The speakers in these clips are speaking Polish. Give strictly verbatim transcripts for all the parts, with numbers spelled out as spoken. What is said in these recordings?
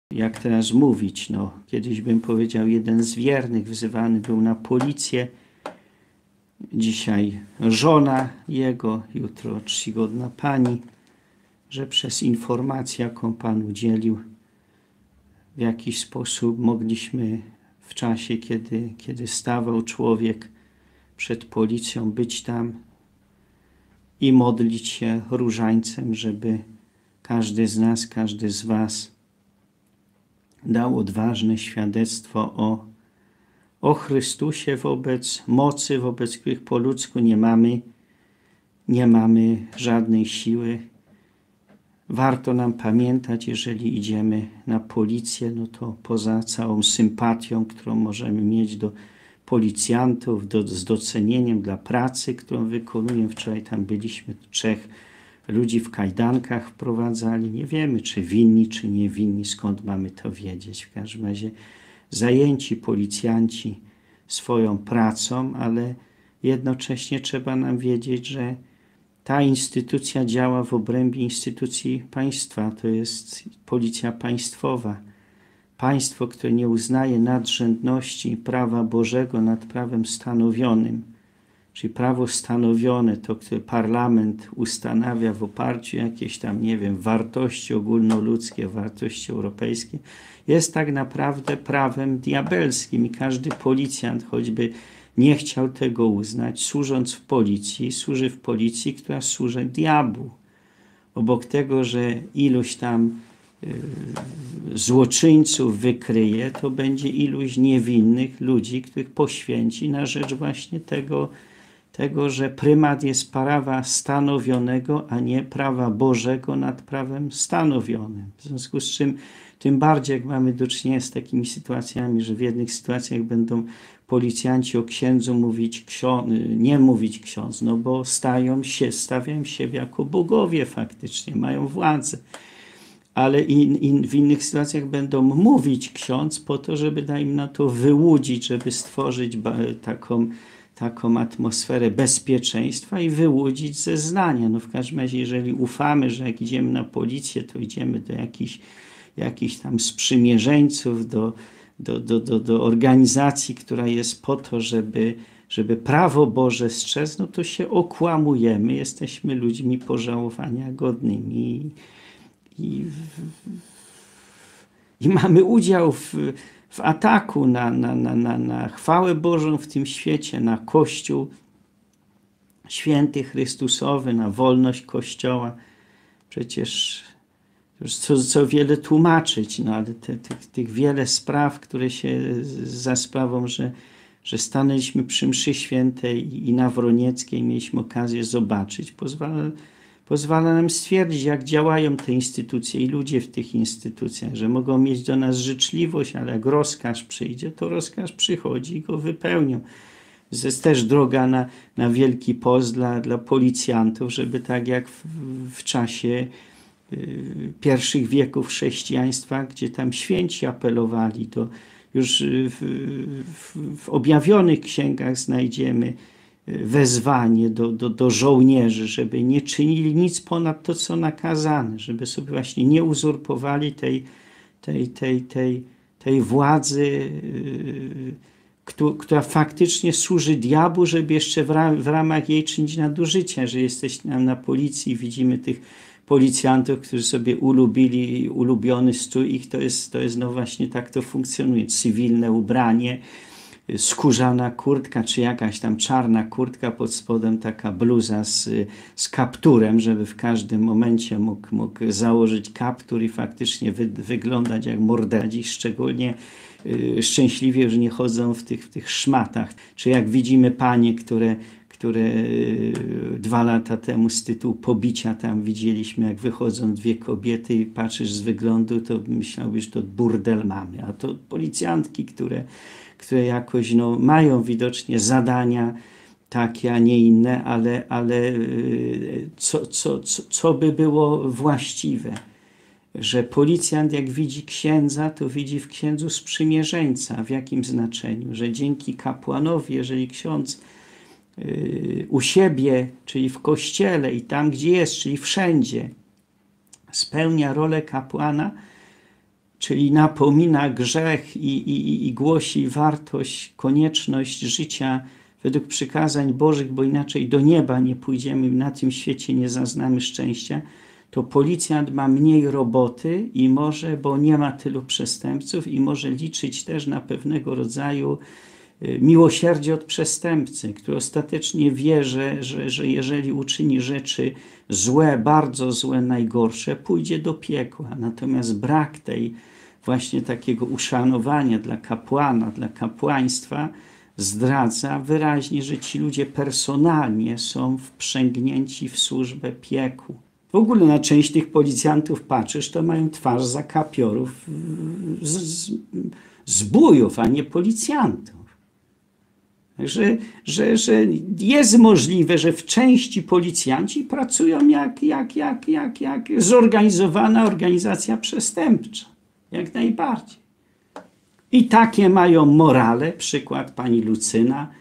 Jak teraz mówić, no, kiedyś bym powiedział, jeden z wiernych wzywany był na policję, dzisiaj żona jego, jutro czcigodna pani, że przez informację, jaką Pan udzielił, w jakiś sposób mogliśmy w czasie, kiedy, kiedy stawał człowiek przed policją, być tam i modlić się różańcem, żeby każdy z nas, każdy z was dał odważne świadectwo o, o Chrystusie wobec mocy, wobec których po ludzku nie mamy, nie mamy żadnej siły. Warto nam pamiętać, jeżeli idziemy na policję, no to poza całą sympatią, którą możemy mieć do policjantów, do, z docenieniem dla pracy, którą wykonują. Wczoraj tam byliśmy, trzech ludzi w kajdankach wprowadzali. Nie wiemy, czy winni, czy niewinni, skąd mamy to wiedzieć. W każdym razie zajęci policjanci swoją pracą, ale jednocześnie trzeba nam wiedzieć, że ta instytucja działa w obrębie instytucji państwa. To jest policja państwowa. Państwo, które nie uznaje nadrzędności prawa Bożego nad prawem stanowionym, czyli prawo stanowione, to, które parlament ustanawia w oparciu o jakieś tam, nie wiem, wartości ogólnoludzkie, wartości europejskie, jest tak naprawdę prawem diabelskim i każdy policjant, choćby nie chciał tego uznać, służąc w policji, służy w policji, która służy diabłu. Obok tego, że iluś tam y, złoczyńców wykryje, to będzie iluś niewinnych ludzi, których poświęci na rzecz właśnie tego, tego, że prymat jest prawa stanowionego, a nie prawa Bożego nad prawem stanowionym. W związku z czym tym bardziej, jak mamy do czynienia z takimi sytuacjami, że w jednych sytuacjach będą policjanci o księdzu mówić, nie mówić ksiądz, no bo stają się, stawiają siebie jako bogowie faktycznie, mają władzę. Ale in, in, w innych sytuacjach będą mówić ksiądz po to, żeby da im na to wyłudzić, żeby stworzyć taką, taką atmosferę bezpieczeństwa i wyłudzić zeznania. No w każdym razie, jeżeli ufamy, że jak idziemy na policję, to idziemy do jakichś, jakichś tam sprzymierzeńców, do Do, do, do, do organizacji, która jest po to, żeby, żeby prawo Boże strzec, no to się okłamujemy, jesteśmy ludźmi pożałowania godnymi i, i, i mamy udział w, w ataku na, na, na, na, na chwałę Bożą w tym świecie, na Kościół święty Chrystusowy, na wolność Kościoła. Przecież Co, co wiele tłumaczyć, no ale te, tych, tych wiele spraw, które się za sprawą, że, że stanęliśmy przy mszy świętej i na Wronieckiej mieliśmy okazję zobaczyć, pozwala, pozwala nam stwierdzić, jak działają te instytucje i ludzie w tych instytucjach, że mogą mieć do nas życzliwość, ale jak rozkaz przyjdzie, to rozkaz przychodzi i go wypełnią. To jest też droga na, na Wielki Post dla, dla policjantów, żeby tak jak w, w czasie pierwszych wieków chrześcijaństwa, gdzie tam święci apelowali, to już w, w, w objawionych księgach znajdziemy wezwanie do, do, do żołnierzy, żeby nie czynili nic ponad to, co nakazane, żeby sobie właśnie nie uzurpowali tej, tej, tej, tej, tej władzy, która faktycznie służy diabłu, żeby jeszcze w, ram, w ramach jej czynić nadużycia, że jesteśmy na policji i widzimy tych policjantów, którzy sobie ulubili ulubiony strój, ich to jest, to jest no właśnie tak to funkcjonuje. Cywilne ubranie, skórzana kurtka, czy jakaś tam czarna kurtka, pod spodem taka bluza z, z kapturem, żeby w każdym momencie mógł, mógł założyć kaptur i faktycznie wy, wyglądać jak mordercy, szczególnie y, szczęśliwie, że nie chodzą w tych, w tych szmatach. Czy jak widzimy panie, które które dwa lata temu z tytułu pobicia tam widzieliśmy, jak wychodzą dwie kobiety i patrzysz z wyglądu, to myślałbyś, że to burdel mamy. A to policjantki, które, które jakoś no, mają widocznie zadania takie, a nie inne, ale, ale co, co, co, co by było właściwe? Że policjant jak widzi księdza, to widzi w księdzu sprzymierzeńca. W jakim znaczeniu? Że dzięki kapłanowi, jeżeli ksiądz u siebie, czyli w kościele i tam, gdzie jest, czyli wszędzie, spełnia rolę kapłana, czyli napomina grzech i, i, i głosi wartość, konieczność życia według przykazań Bożych, bo inaczej do nieba nie pójdziemy, na tym świecie nie zaznamy szczęścia, to policjant ma mniej roboty i może, bo nie ma tylu przestępców i może liczyć też na pewnego rodzaju miłosierdzie od przestępcy, który ostatecznie wie, że, że, że jeżeli uczyni rzeczy złe, bardzo złe, najgorsze, pójdzie do piekła. Natomiast brak tej właśnie takiego uszanowania dla kapłana, dla kapłaństwa zdradza wyraźnie, że ci ludzie personalnie są wprzęgnięci w służbę piekłu. W ogóle na część tych policjantów patrzysz, to mają twarz zakapiorów z, z, zbójów, a nie policjantów. Że, że, że jest możliwe, że w części policjanci pracują jak, jak, jak, jak, jak zorganizowana organizacja przestępcza. Jak najbardziej. I takie mają morale, przykład pani Lucyna.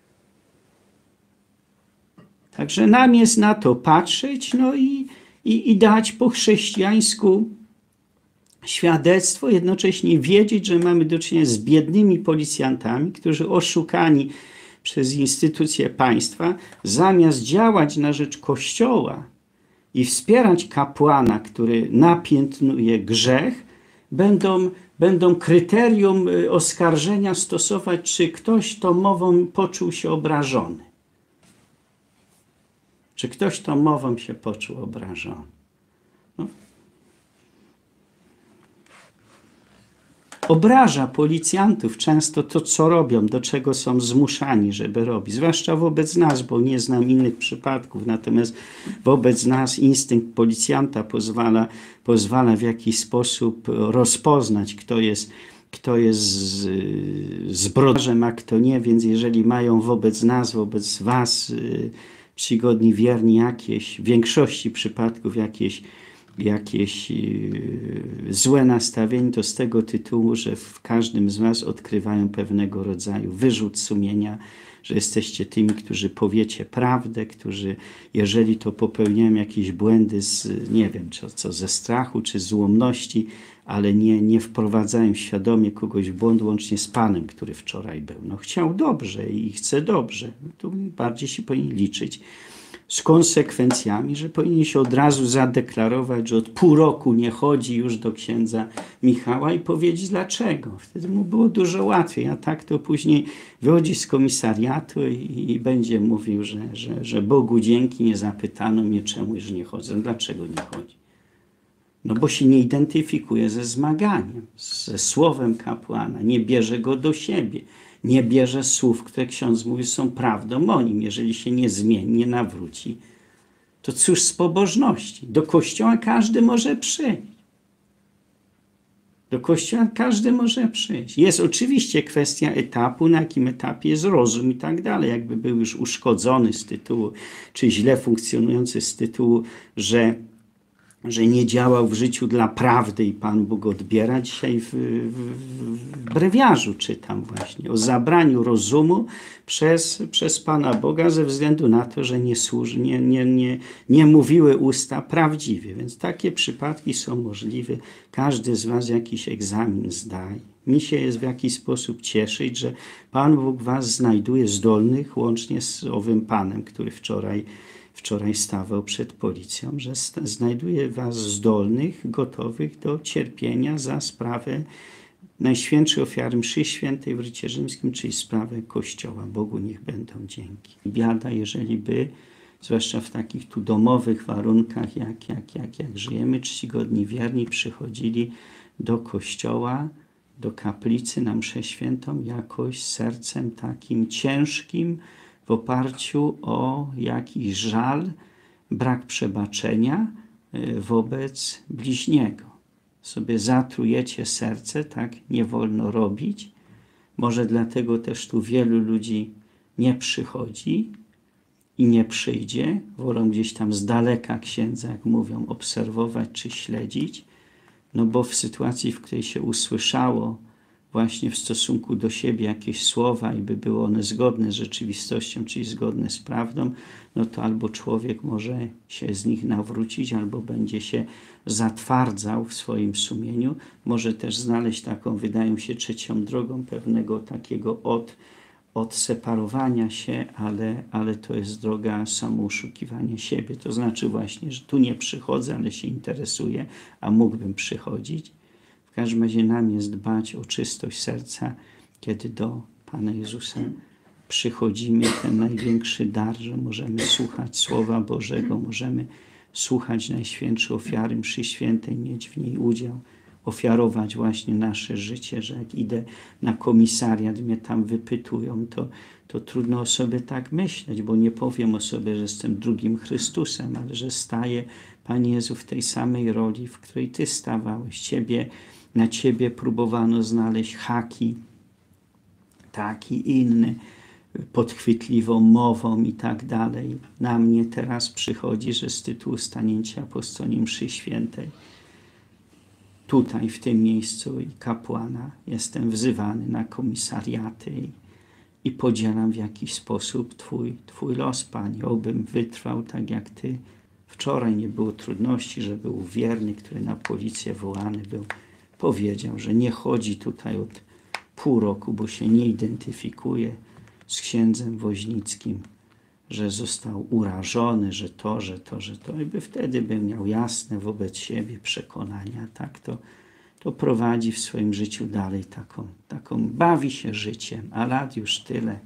Także nam jest na to patrzeć, no i, i, i dać po chrześcijańsku świadectwo, jednocześnie wiedzieć, że mamy do czynienia z biednymi policjantami, którzy oszukani przez instytucje państwa, zamiast działać na rzecz Kościoła i wspierać kapłana, który napiętnuje grzech, będą, będą kryterium oskarżenia stosować, czy ktoś tą mową poczuł się obrażony. Czy ktoś tą mową się poczuł obrażony. No. Obraża policjantów często to, co robią, do czego są zmuszani, żeby robić. Zwłaszcza wobec nas, bo nie znam innych przypadków. Natomiast wobec nas instynkt policjanta pozwala, pozwala w jakiś sposób rozpoznać, kto jest, kto jest zbrodniarzem, a kto nie. Więc jeżeli mają wobec nas, wobec was czcigodni wierni jakieś, w większości przypadków jakieś jakieś złe nastawienie, to z tego tytułu, że w każdym z was odkrywają pewnego rodzaju wyrzut sumienia, że jesteście tymi, którzy powiecie prawdę, którzy, jeżeli to popełniają jakieś błędy z, nie wiem, czy, co ze strachu, czy z ułomności, ale nie, nie wprowadzają świadomie kogoś w błąd, łącznie z Panem, który wczoraj był. No chciał dobrze i chce dobrze. Tu bardziej się powinien liczyć z konsekwencjami, że powinien się od razu zadeklarować, że od pół roku nie chodzi już do księdza Michała i powiedzieć dlaczego. Wtedy mu było dużo łatwiej, a tak to później wychodzi z komisariatu i, i będzie mówił, że, że, że Bogu dzięki, nie zapytano mnie, czemu już nie chodzę. Dlaczego nie chodzi? No bo się nie identyfikuje ze zmaganiem, ze słowem kapłana, nie bierze go do siebie. Nie bierze słów, które ksiądz mówi, są prawdą o nim. Jeżeli się nie zmieni, nie nawróci, to cóż z pobożności? Do kościoła każdy może przyjść. Do kościoła każdy może przyjść. Jest oczywiście kwestia etapu, na jakim etapie jest rozum i tak dalej. Jakby był już uszkodzony z tytułu, czy źle funkcjonujący z tytułu, że że nie działał w życiu dla prawdy i Pan Bóg odbiera. Dzisiaj w, w, w brewiarzu czytam właśnie o zabraniu rozumu przez, przez Pana Boga ze względu na to, że nie, służy, nie, nie, nie, nie mówiły usta prawdziwie. Więc takie przypadki są możliwe. Każdy z was jakiś egzamin zdaje. Mi się jest w jakiś sposób cieszyć, że Pan Bóg was znajduje zdolnych, łącznie z owym Panem, który wczoraj Wczoraj stawał przed policją, że znajduje was zdolnych, gotowych do cierpienia za sprawę Najświętszej Ofiary Mszy Świętej w Rycie Rzymskim, czyli sprawę Kościoła. Bogu niech będą dzięki. Biada, jeżeli by, zwłaszcza w takich tu domowych warunkach, jak, jak, jak, jak żyjemy, czcigodni wierni przychodzili do kościoła, do kaplicy na Mszę Świętą jakoś sercem takim ciężkim, w oparciu o jakiś żal, brak przebaczenia wobec bliźniego. Sobie zatrujecie serce, tak nie wolno robić. Może dlatego też tu wielu ludzi nie przychodzi i nie przyjdzie. Wolą gdzieś tam z daleka księdza, jak mówią, obserwować czy śledzić. No bo w sytuacji, w której się usłyszało właśnie w stosunku do siebie jakieś słowa i by były one zgodne z rzeczywistością, czyli zgodne z prawdą, no to albo człowiek może się z nich nawrócić, albo będzie się zatwardzał w swoim sumieniu. Może też znaleźć taką, wydaje mi się, trzecią drogą pewnego takiego od, odseparowania się, ale, ale to jest droga samooszukiwania siebie. To znaczy właśnie, że tu nie przychodzę, ale się interesuję, a mógłbym przychodzić. W każdym razie nam jest dbać o czystość serca, kiedy do Pana Jezusa przychodzimy, ten największy dar, że możemy słuchać Słowa Bożego, możemy słuchać Najświętszej ofiary mszy świętej, mieć w niej udział, ofiarować właśnie nasze życie, że jak idę na komisariat, mnie tam wypytują, to, to trudno o sobie tak myśleć, bo nie powiem o sobie, że jestem drugim Chrystusem, ale że staję, Panie Jezu, w tej samej roli, w której Ty stawałeś. Ciebie, na Ciebie próbowano znaleźć haki, taki inny, podchwytliwą mową i tak dalej. Na mnie teraz przychodzi, że z tytułu stanięcia apostołem mszy świętej tutaj, w tym miejscu i kapłana jestem wzywany na komisariaty i, i podzielam w jakiś sposób Twój, Twój los, Panie. Obym wytrwał tak jak Ty. Wczoraj nie było trudności, że był wierny, który na policję wołany był. Powiedział, że nie chodzi tutaj od pół roku, bo się nie identyfikuje z księdzem Woźnickim, że został urażony, że to, że to, że to. I by wtedy bym miał jasne wobec siebie przekonania. Tak to, to prowadzi w swoim życiu dalej taką, taką, bawi się życiem, a lat już tyle.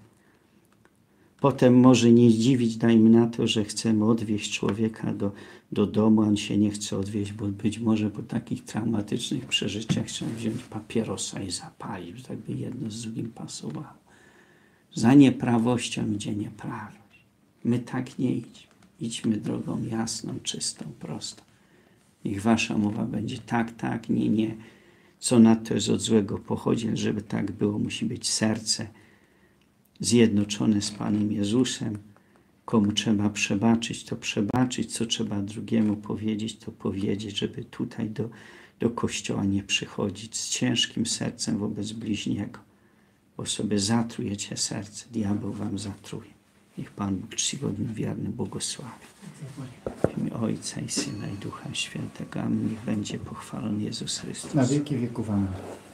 Potem może nie zdziwić, dajmy na to, że chcemy odwieźć człowieka do, do domu, a on się nie chce odwieźć, bo być może po takich traumatycznych przeżyciach trzeba wziąć papierosa i zapalić, że tak by jedno z drugim pasowało. Za nieprawością idzie nieprawość. My tak nie idźmy. Idźmy drogą jasną, czystą, prostą. Niech wasza mowa będzie tak, tak, nie, nie. Co na to jest od złego pochodzi, ale żeby tak było, musi być serce zjednoczone z Panem Jezusem. Komu trzeba przebaczyć, to przebaczyć. Co trzeba drugiemu powiedzieć, to powiedzieć, żeby tutaj do, do Kościoła nie przychodzić z ciężkim sercem wobec bliźniego. Bo sobie zatrujecie serce, diabeł wam zatruje. Niech Pan Bóg czcigodny, wierny błogosławi. W imię Ojca i Syna i Ducha Świętego. Amen. Niech będzie pochwalony Jezus Chrystus. Na wieki wieków. Amen.